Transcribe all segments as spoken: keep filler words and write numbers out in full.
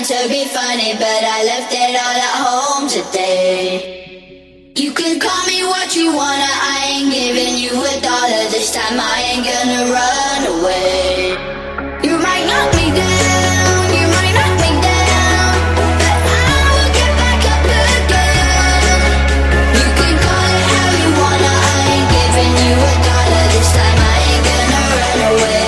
trying to be funny, but I left it all at home today. You can call me what you wanna, I ain't giving you a dollar. This time I ain't gonna run away. You might knock me down, you might knock me down, but I will get back up again. You can call it how you wanna, I ain't giving you a dollar. This time I ain't gonna run away.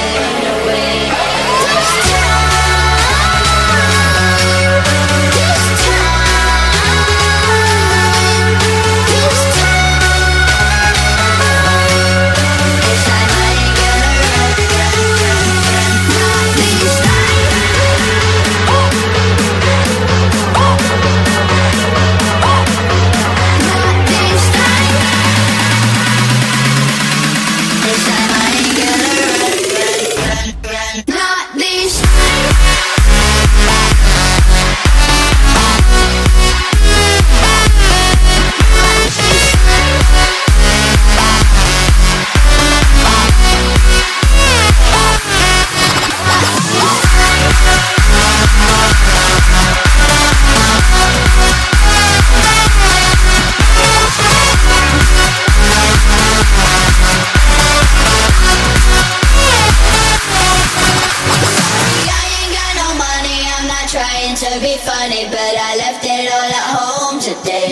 To be funny, but I left it all at home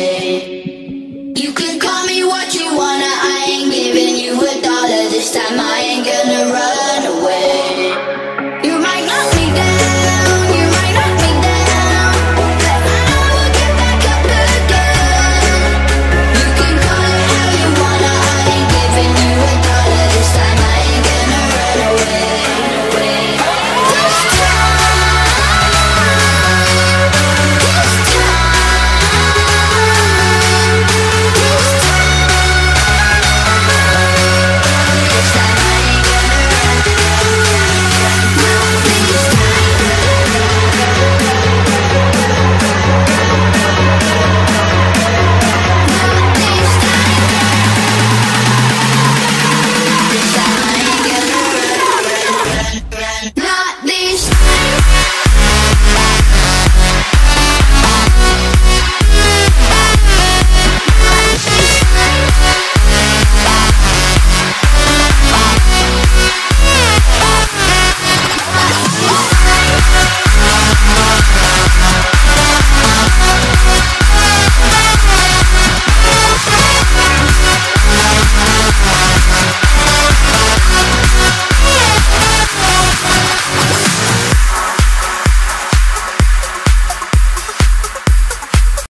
today. You can call me what you wanna, I ain't giving you a dollar. This time I